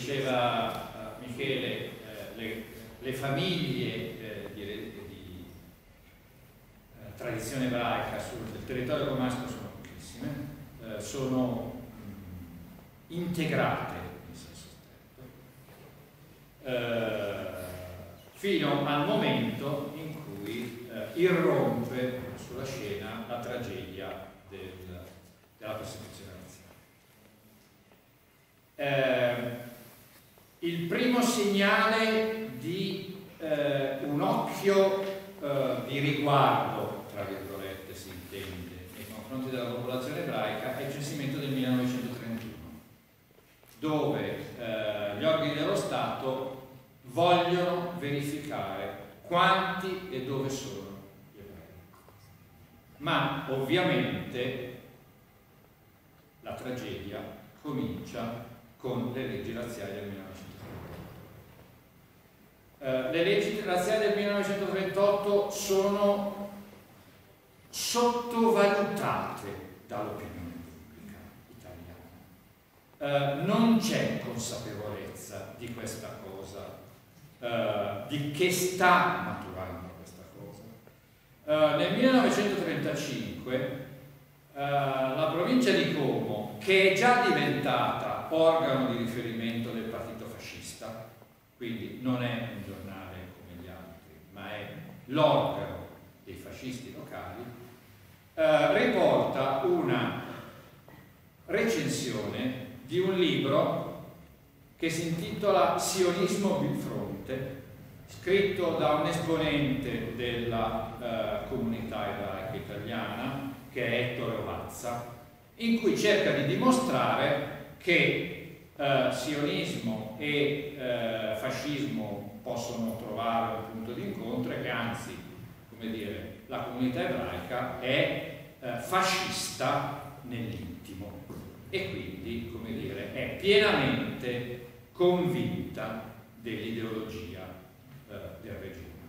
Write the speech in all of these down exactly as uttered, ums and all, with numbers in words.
diceva uh, Michele, eh, le, le famiglie eh, di, di eh, tradizione ebraica sul territorio comasco sono pochissime, eh, sono mh, integrate in senso stretto, eh, fino al momento in cui eh, irrompe sulla scena la tragedia del, della persecuzione razziale. Eh, il primo segnale di eh, un occhio eh, di riguardo, tra virgolette si intende, nei confronti della popolazione ebraica è il censimento del millenovecentotrentuno, dove eh, gli organi dello Stato vogliono verificare quanti e dove sono gli ebrei. Ma ovviamente la tragedia comincia con le leggi razziali del millenovecentotrentotto. Uh, le leggi razziali del millenovecentotrentotto sono sottovalutate dall'opinione pubblica italiana. Uh, non c'è consapevolezza di questa cosa, uh, di che sta maturando questa cosa. Uh, nel millenovecentotrentacinque uh, la provincia di Como, che è già diventata organo di riferimento del partito fascista, quindi non è un giornale come gli altri, ma è l'organo dei fascisti locali, eh, riporta una recensione di un libro che si intitola Sionismo Bifronte, scritto da un esponente della eh, comunità ebraica italiana, che è Ettore Ovazza, in cui cerca di dimostrare che Uh, sionismo e uh, fascismo possono trovare un punto di incontro e che anzi, come dire, la comunità ebraica è uh, fascista nell'intimo e quindi, come dire, è pienamente convinta dell'ideologia uh, del regime.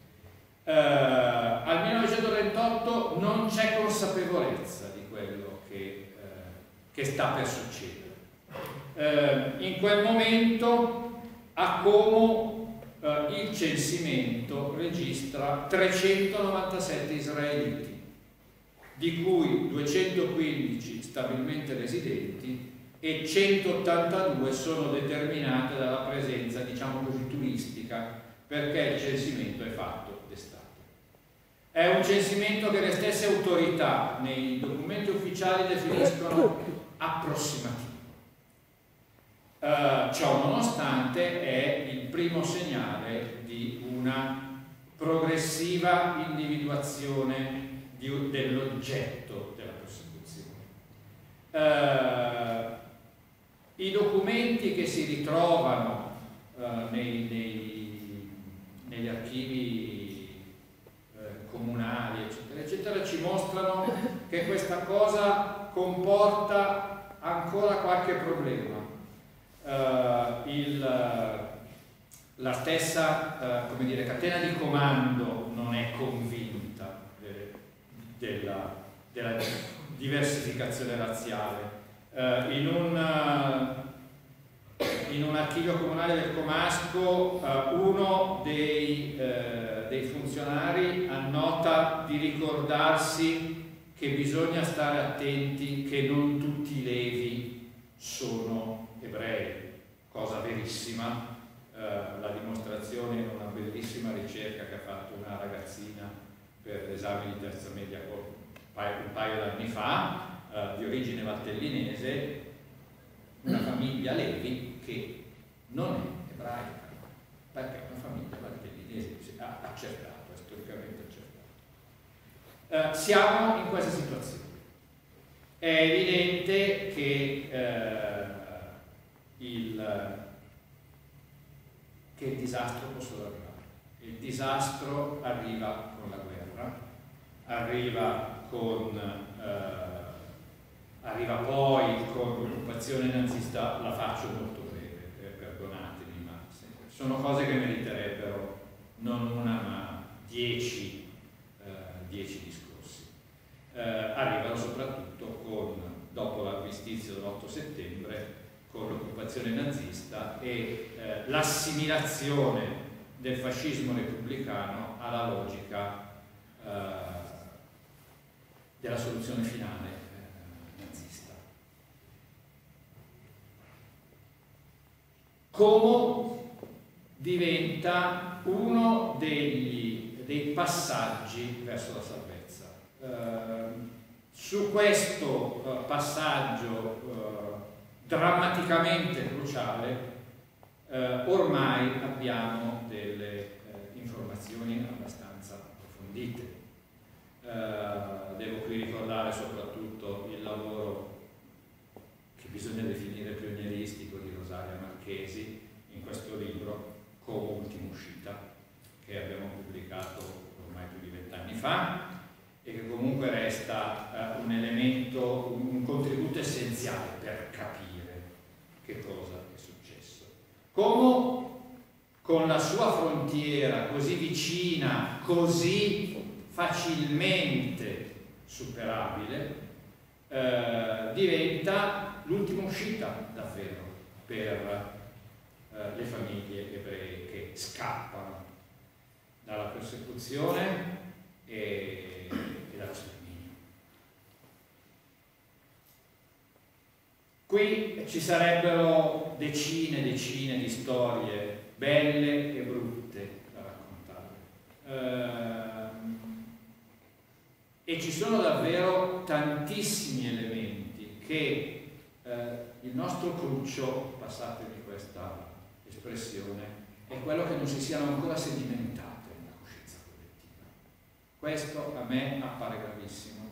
Uh, al millenovecentotrentotto non c'è consapevolezza di quello che, uh, che sta per succedere. Uh, in quel momento a Como uh, il censimento registra trecentonovantasette israeliti, di cui duecentoquindici stabilmente residenti e centottantadue sono determinate dalla presenza, diciamo così, turistica, perché il censimento è fatto d'estate. È un censimento che le stesse autorità nei documenti ufficiali definiscono approssimativo. Uh, ciò nonostante è il primo segnale di una progressiva individuazione di, dell'oggetto della persecuzione. Uh, I documenti che si ritrovano uh, nei, nei, negli archivi uh, comunali, eccetera, eccetera, ci mostrano che questa cosa comporta ancora qualche problema. Uh, il, uh, la stessa uh, come dire, catena di comando non è convinta de, della, della diversificazione razziale. Uh, in, un, uh, in un archivio comunale del Comasco uh, uno dei, uh, dei funzionari annota di ricordarsi che bisogna stare attenti che non tutti i levi sono ebrei, cosa verissima, eh, la dimostrazione in una bellissima ricerca che ha fatto una ragazzina per l'esame di terza media un paio, un paio d'anni fa, eh, di origine valtellinese, una famiglia Levi che non è ebraica, perché è una famiglia valtellinese, ha accertato, è storicamente accertato. Eh, siamo in questa situazione. È evidente che eh, Il, che il disastro può solo arrivare. Il disastro arriva con la guerra, arriva con eh, arriva poi con l'occupazione nazista. La faccio molto breve, eh, perdonatemi, ma sono cose che meriterebbero non una ma dieci, eh, dieci discorsi. Eh, arrivano soprattutto con, dopo l'armistizio dell'otto settembre, con l'occupazione nazista nazista e eh, l'assimilazione del fascismo repubblicano alla logica eh, della soluzione finale eh, nazista. Como diventa uno degli, dei passaggi verso la salvezza. Eh, su questo eh, passaggio eh, drammaticamente cruciale eh, ormai abbiamo delle eh, informazioni abbastanza approfondite. Eh, devo qui ricordare soprattutto il lavoro che bisogna definire pionieristico di Rosaria Marchesi in questo libro, Como ultima uscita, che abbiamo pubblicato ormai più di vent'anni fa e che comunque resta eh, un elemento, un, un contributo essenziale per capire che cosa è successo. Como, con la sua frontiera così vicina, così facilmente superabile, eh, diventa l'ultima uscita davvero per eh, le famiglie ebree che scappano dalla persecuzione e, e dallo sterminio. Qui ci sarebbero decine e decine di storie belle e brutte da raccontare. Ehm, e ci sono davvero tantissimi elementi che eh, il nostro cruccio, passatemi questa espressione, è quello che non si siano ancora sedimentate nella coscienza collettiva. Questo a me appare gravissimo.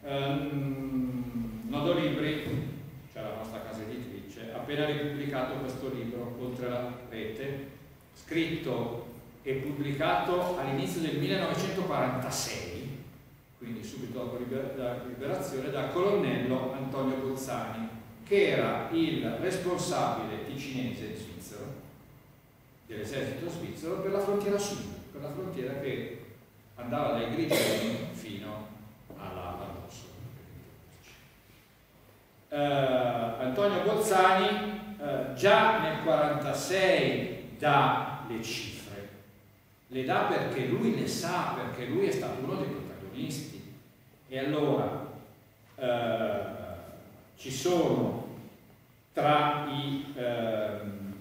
Um, Nodo Libri, cioè la nostra casa editrice, ha appena ripubblicato questo libro, Oltre la rete, scritto e pubblicato all'inizio del millenovecentoquarantasei, quindi subito dopo la liberazione, da colonnello Antonio Bozzani, che era il responsabile ticinese svizzero, dell'esercito svizzero, per la frontiera sud, per la frontiera che andava dai Grigioni fino alla Landossola. Uh, Antonio Bozzani uh, già nel millenovecentoquarantasei dà le cifre, le dà perché lui le sa, perché lui è stato uno dei protagonisti. E allora uh, ci sono tra i, uh,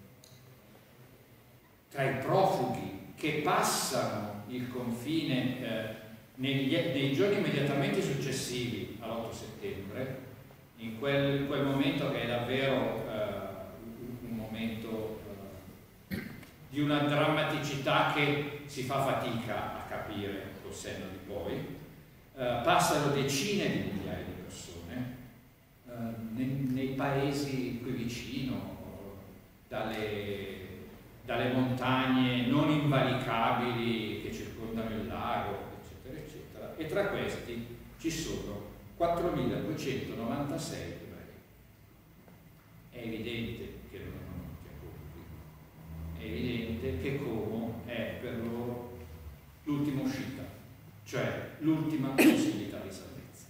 tra i profughi che passano il confine uh, negli, nei giorni immediatamente successivi all'otto settembre, in quel, in quel momento che è davvero uh, un momento uh, di una drammaticità che si fa fatica a capire col senno di poi, uh, passano decine di migliaia di persone uh, nei, nei paesi qui vicino, dalle, dalle montagne non invalicabili che circondano il lago, eccetera, eccetera, e tra questi ci sono quattromiladuecentonovantasei ebrei. È evidente che non erano tutti a Como, è evidente che Como è per loro l'ultima uscita, cioè l'ultima possibilità di salvezza.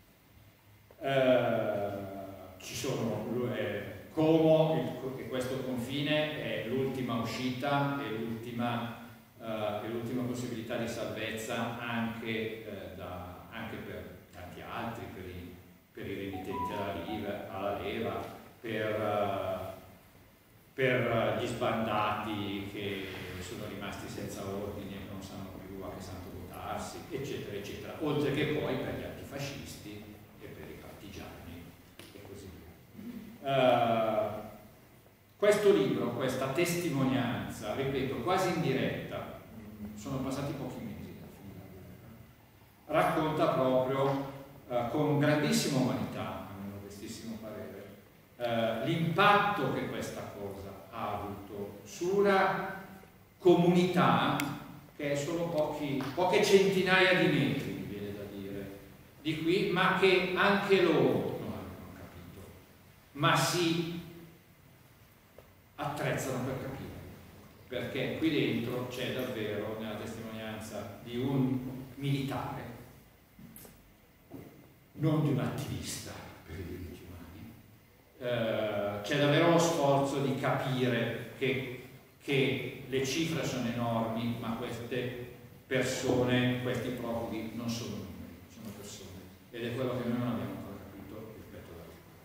Eh, ci sono eh, Como, il, questo confine è l'ultima uscita e l'ultima eh, possibilità di salvezza anche, eh, da, anche per altri, per i, per i remitenti alla, liva, alla leva, per, per gli sbandati che sono rimasti senza ordine e non sanno più a che santo votarsi, eccetera, eccetera, oltre che poi per gli antifascisti e per i partigiani e così via. Uh, questo libro, questa testimonianza, ripeto, quasi in diretta, sono passati pochi mesi dalla fine della guerra, racconta proprio Uh, con grandissima umanità, a mio modestissimo parere, uh, l'impatto che questa cosa ha avuto su una comunità che è solo pochi, poche centinaia di metri, mi viene da dire, di qui, ma che anche loro non hanno capito, ma si attrezzano per capire, perché qui dentro c'è davvero, nella testimonianza di un militare, non di un attivista per i diritti umani, eh, c'è davvero lo sforzo di capire che, che le cifre sono enormi, ma queste persone, questi profughi non sono numeri, sono persone, ed è quello che noi non abbiamo ancora capito rispetto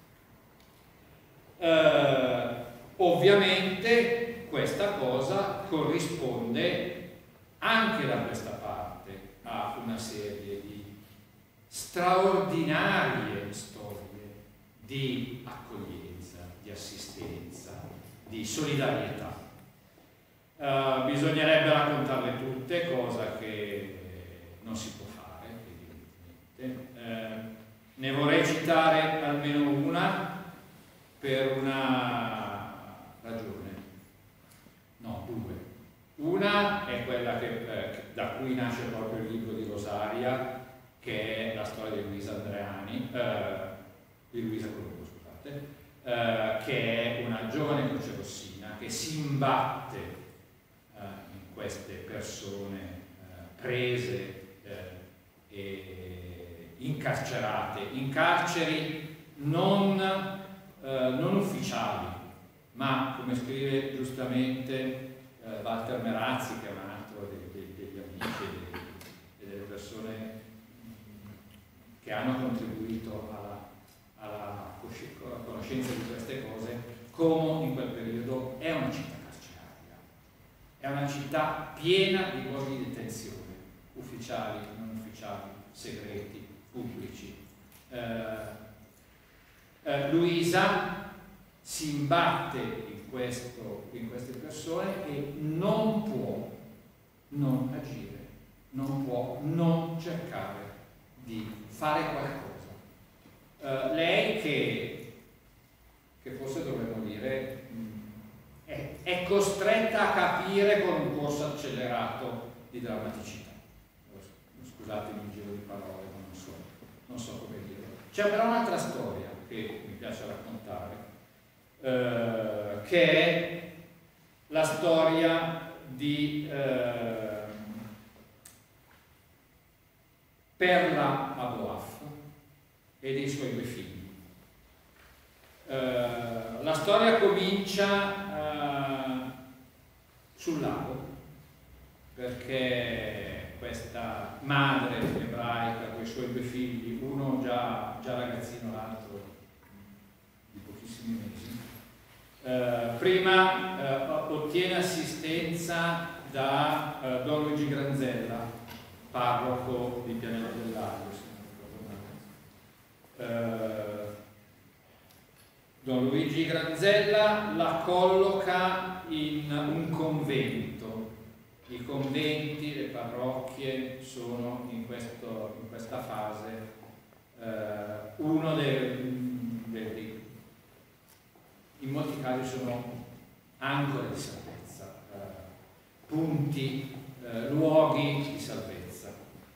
alla vita. Eh, ovviamente questa cosa corrisponde anche da questa parte a una serie di straordinarie storie di accoglienza, di assistenza, di solidarietà. Uh, bisognerebbe raccontarle tutte, cosa che non si può fare, evidentemente. Uh, ne vorrei citare almeno una per una ragione, no, due. Una è quella che, eh, da cui nasce proprio il libro di Rosaria, che è la storia di Luisa Andreani, eh, di Luisa Colombo, scusate, eh, che è una giovane crocerossina che si imbatte eh, in queste persone eh, prese eh, e incarcerate, in carceri non, eh, non ufficiali, ma, come scrive giustamente Walter Merazzi, che è un altro dei, dei, degli amici e delle persone che hanno contribuito alla, alla conoscenza di queste cose, Como in quel periodo è una città carceraria, è una città piena di luoghi di detenzione, ufficiali, non ufficiali, segreti, pubblici. Eh, eh, Luisa si imbatte in, questo, in queste persone e non può non agire, non può non cercare di fare qualcosa. Uh, lei che, che forse dovremmo dire, mh, è, è costretta a capire con un corso accelerato di drammaticità. Scusatemi il giro di parole, ma non so, non so come dire. C'è però un'altra storia che mi piace raccontare, Uh, che è la storia di uh, Perla Aboaf e dei suoi due figli. Uh, la storia comincia uh, sul lago, perché questa madre ebraica con i suoi due figli, uno già, già ragazzino, l'altro di pochissimi mesi, Uh, prima uh, ottiene assistenza da uh, Don Luigi Granzella, parroco di Pianeta del Lago, se non ricordo male. Uh, Don Luigi Granzella la colloca in un convento. I conventi, le parrocchie sono in, questo, in questa fase uh, uno dei, dei in molti casi sono ancore di salvezza, eh, punti, eh, luoghi di salvezza.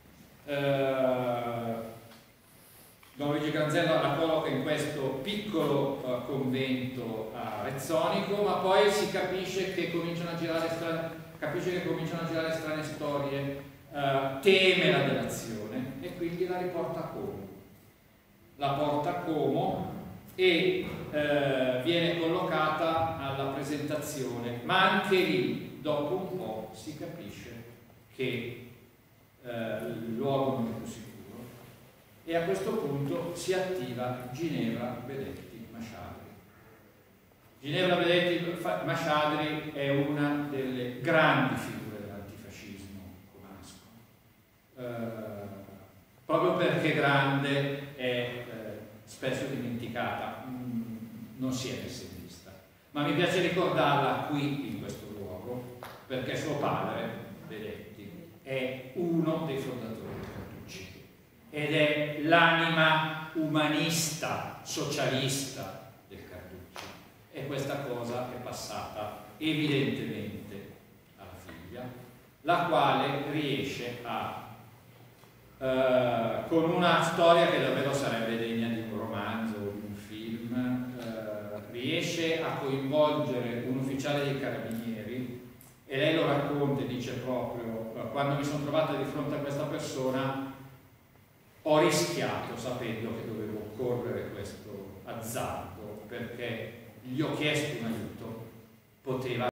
Eh, Don Luigi Granzella la colloca in questo piccolo eh, convento a Rezzonico, ma poi si capisce che cominciano a girare strane, capisce che cominciano a girare strane storie, eh, teme la delazione e quindi la riporta a Como. La porta a Como e eh, viene collocata alla presentazione, ma anche lì dopo un po' si capisce che eh, il luogo non è più sicuro e a questo punto si attiva Ginevra Bedetti Masciadri. Ginevra Bedetti Masciadri è una delle grandi figure dell'antifascismo comasco, eh, proprio perché grande è spesso dimenticata, non si è messa in lista, ma mi piace ricordarla qui in questo luogo perché suo padre, Bedetti, è uno dei fondatori del Carducci ed è l'anima umanista, socialista del Carducci e questa cosa è passata evidentemente alla figlia, la quale riesce a Uh, con una storia che davvero sarebbe degna di un romanzo o di un film, uh, riesce a coinvolgere un ufficiale dei carabinieri e lei lo racconta e dice proprio uh, quando mi sono trovata di fronte a questa persona ho rischiato sapendo che dovevo correre questo azzardo perché gli ho chiesto un aiuto, poteva